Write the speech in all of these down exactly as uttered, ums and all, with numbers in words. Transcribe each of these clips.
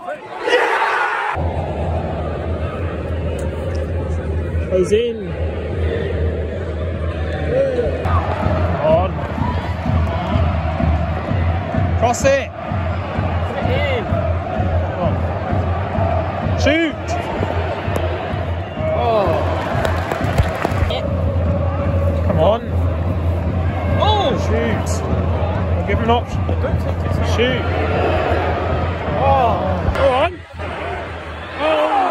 Goes in. On. Cross it. Put it in. On. Shoot. Oh. Come on. Oh. Shoot. I'll give him an option. Shoot. Oh. Go on. Oh.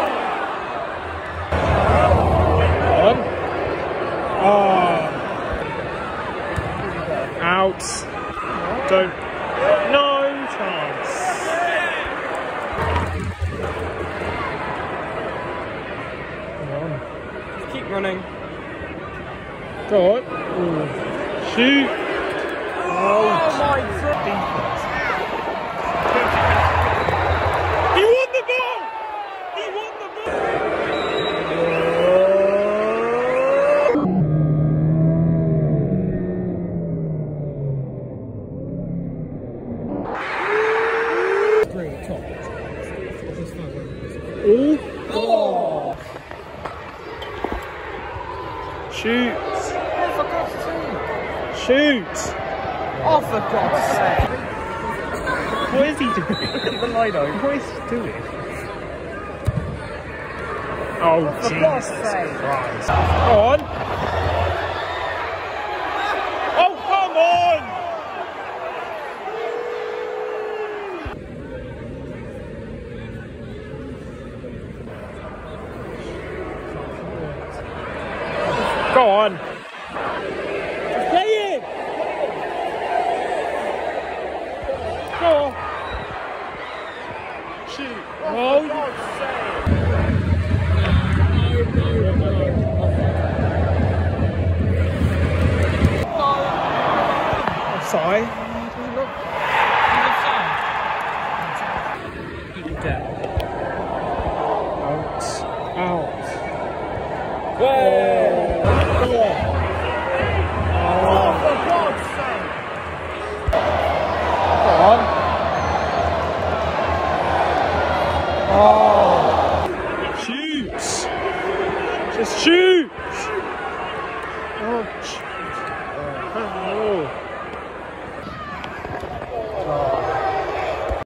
On. Oh. Out. Don't. No chance. Come on. Just keep running. Go on. Ooh. Shoot. Oh, oh my god. He won the ball! He won the ball! Ooh. Oh. Shoot. Oh, for God's sake. Shoot. Oh, for God's sake. What is he doing? The Lido. What is he doing? Oh, for Jesus God's sake. Christ. Go on. Oh, come on! Go on. Just play it. Go on. Shoot. Oh, For God's sake. Offside. Out. Out. Way. Oh, for God's sake. go on. Oh. Shoot. Just shoot.